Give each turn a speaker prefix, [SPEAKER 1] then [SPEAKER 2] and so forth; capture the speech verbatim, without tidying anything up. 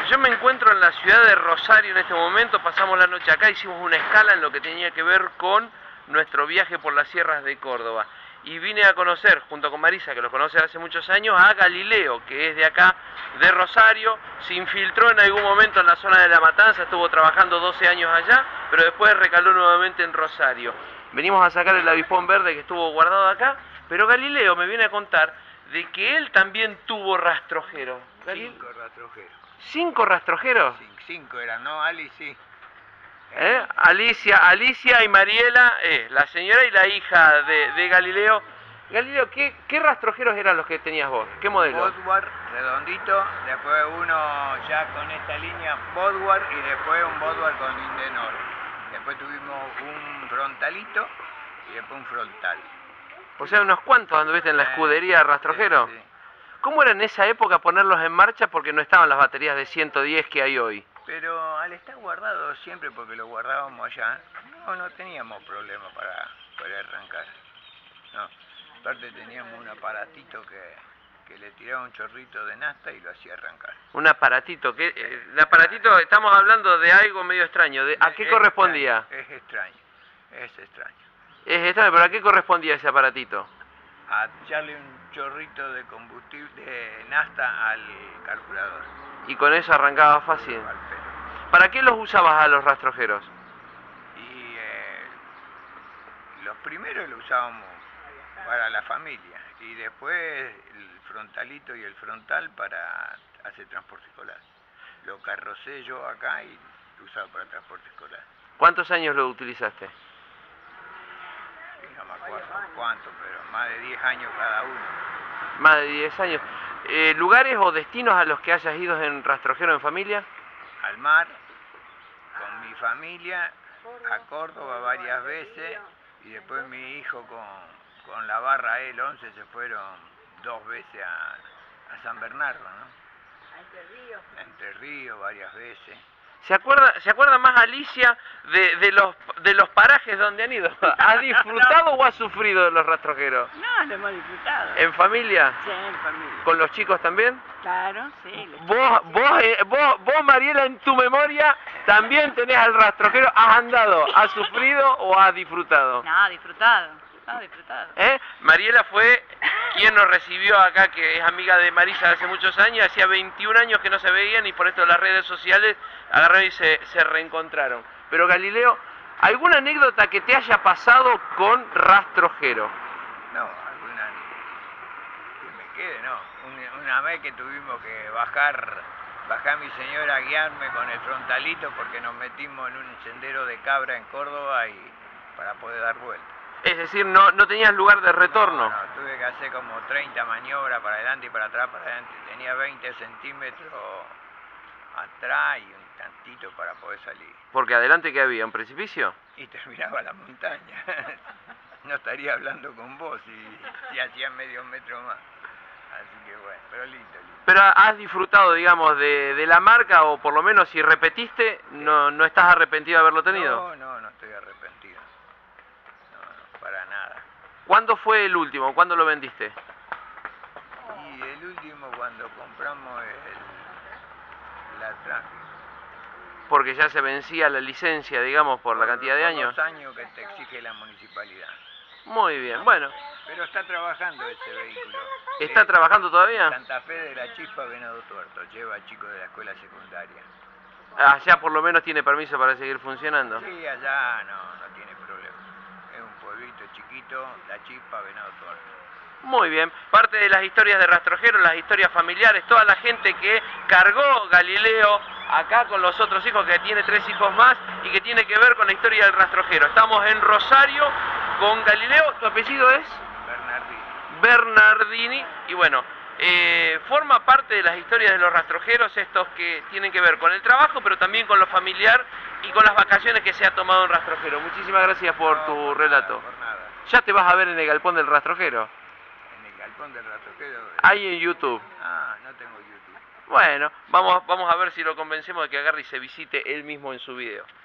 [SPEAKER 1] Yo me encuentro en la ciudad de Rosario en este momento, pasamos la noche acá, hicimos una escala en lo que tenía que ver con nuestro viaje por las sierras de Córdoba. Y vine a conocer, junto con Marisa, que los conoce hace muchos años, a Galileo, que es de acá, de Rosario. Se infiltró en algún momento en la zona de La Matanza, estuvo trabajando doce años allá, pero después recaló nuevamente en Rosario. Venimos a sacar el avispón verde que estuvo guardado acá, pero Galileo me viene a contar de que él también tuvo rastrojeros.
[SPEAKER 2] Cinco rastrojeros.
[SPEAKER 1] ¿Cinco rastrojeros?
[SPEAKER 2] Cinco, cinco eran, ¿no? Ali sí.
[SPEAKER 1] ¿Eh? Alicia, Alicia y Mariela, eh, la señora y la hija de, de Galileo. Galileo, ¿qué, ¿qué rastrojeros eran los que tenías vos? ¿Qué modelo?
[SPEAKER 2] Bodwar redondito, después uno ya con esta línea Bodwar y después un Bodwar con Indenor. Después tuvimos un frontalito y después un frontal.
[SPEAKER 1] O sea, unos cuantos anduviste en la escudería rastrojero.
[SPEAKER 2] Sí, sí.
[SPEAKER 1] ¿Cómo era en esa época ponerlos en marcha porque no estaban las baterías de ciento diez que hay hoy?
[SPEAKER 2] Pero al estar guardado siempre, porque lo guardábamos allá, no, no teníamos problema para, para arrancar. No. Aparte teníamos un aparatito que, que le tiraba un chorrito de nafta y lo hacía arrancar.
[SPEAKER 1] Un aparatito, que eh, el aparatito, estamos hablando de algo medio extraño. De, ¿A qué
[SPEAKER 2] es
[SPEAKER 1] correspondía?
[SPEAKER 2] Extraño, es extraño, es extraño.
[SPEAKER 1] Es extraño, pero ¿a qué correspondía ese aparatito?
[SPEAKER 2] A echarle un chorrito de combustible, de nafta al carburador.
[SPEAKER 1] Y con eso arrancaba fácil. ¿Para qué los usabas a los rastrojeros?
[SPEAKER 2] Y eh, los primeros los usábamos para la familia y después el frontalito y el frontal para hacer transporte escolar. Lo carrocé yo acá y lo usaba para transporte escolar.
[SPEAKER 1] ¿Cuántos años lo utilizaste?
[SPEAKER 2] No me acuerdo cuánto, pero más de diez años cada uno.
[SPEAKER 1] Más de diez años. Eh, ¿Lugares o destinos a los que hayas ido en rastrojero en familia?
[SPEAKER 2] Al mar, con mi familia, a Córdoba varias veces y después mi hijo con, con la barra E L once se fueron dos veces a, a San Bernardo, ¿no?
[SPEAKER 3] A Entre Ríos.
[SPEAKER 2] A Entre Ríos varias veces.
[SPEAKER 1] ¿Se acuerda, ¿Se acuerda más Alicia de, de, los, de los parajes donde han ido? ¿Ha disfrutado o ha sufrido de los rastrojeros?
[SPEAKER 3] No, lo hemos disfrutado.
[SPEAKER 1] ¿En familia?
[SPEAKER 3] Sí, en familia.
[SPEAKER 1] ¿Con los chicos también?
[SPEAKER 3] Claro, sí.
[SPEAKER 1] Vos, vos, eh, vos, vos, Mariela, en tu memoria también tenés al rastrojero. ¿Has andado, has sufrido o has disfrutado?
[SPEAKER 3] No, disfrutado. No, disfrutado.
[SPEAKER 1] ¿Eh? Mariela fue quien nos recibió acá, que es amiga de Marisa hace muchos años. Hacía veintiún años que no se veían y por esto las redes sociales agarraron y se, se reencontraron. Pero Galileo, ¿alguna anécdota que te haya pasado con rastrojero?
[SPEAKER 2] No, alguna que me quede, no. Una, una vez que tuvimos que bajar, bajar mi señora a guiarme con el frontalito porque nos metimos en un sendero de cabra en Córdoba y para poder dar vuelta.
[SPEAKER 1] Es decir, no, no tenías lugar de retorno.
[SPEAKER 2] No, no, tuve que hacer como treinta maniobras para adelante y para atrás, para adelante. Tenía veinte centímetros atrás y un tantito para poder salir.
[SPEAKER 1] Porque adelante, ¿qué había? ¿Un precipicio?
[SPEAKER 2] Y terminaba la montaña. No estaría hablando con vos si, si hacía medio metro más. Así que bueno, pero lindo, lindo.
[SPEAKER 1] Pero has disfrutado, digamos, de, de la marca, o por lo menos si repetiste, no, no estás arrepentido de haberlo tenido.
[SPEAKER 2] No, no, no estoy arrepentido. No, no, para nada.
[SPEAKER 1] ¿Cuándo fue el último? ¿Cuándo lo vendiste?
[SPEAKER 2] Y el último cuando compramos el, la tráfico.
[SPEAKER 1] Porque ya se vencía la licencia, digamos, por la cantidad de
[SPEAKER 2] Por
[SPEAKER 1] años.
[SPEAKER 2] los años que te exige la municipalidad.
[SPEAKER 1] Muy bien, bueno.
[SPEAKER 2] Pero está trabajando ese vehículo.
[SPEAKER 1] ¿Está
[SPEAKER 2] Eh,
[SPEAKER 1] trabajando todavía?
[SPEAKER 2] Santa Fe de la Chispa, Venado Tuerto. Lleva chicos de la escuela secundaria.
[SPEAKER 1] Allá por lo menos tiene permiso para seguir funcionando.
[SPEAKER 2] Sí, allá no, no tiene problema. Es un pueblito chiquito, la Chispa, Venado Tuerto.
[SPEAKER 1] Muy bien, parte de las historias de rastrojero, las historias familiares, toda la gente que cargó Galileo acá con los otros hijos, que tiene tres hijos más y que tiene que ver con la historia del rastrojero. Estamos en Rosario con Galileo, ¿tu apellido es?
[SPEAKER 2] Bernardini.
[SPEAKER 1] Bernardini, y bueno, eh, forma parte de las historias de los rastrojeros, estos que tienen que ver con el trabajo, pero también con lo familiar y con las vacaciones que se ha tomado en rastrojero. Muchísimas gracias por
[SPEAKER 2] No,
[SPEAKER 1] tu
[SPEAKER 2] por
[SPEAKER 1] relato.
[SPEAKER 2] Nada, por nada.
[SPEAKER 1] ¿Ya te vas a ver en el galpón del rastrojero?
[SPEAKER 2] En el galpón del rastrojero.
[SPEAKER 1] Ahí en YouTube.
[SPEAKER 2] Ah, no tengo YouTube.
[SPEAKER 1] Bueno, vamos, vamos a ver si lo convencemos de que agarre y se visite él mismo en su video.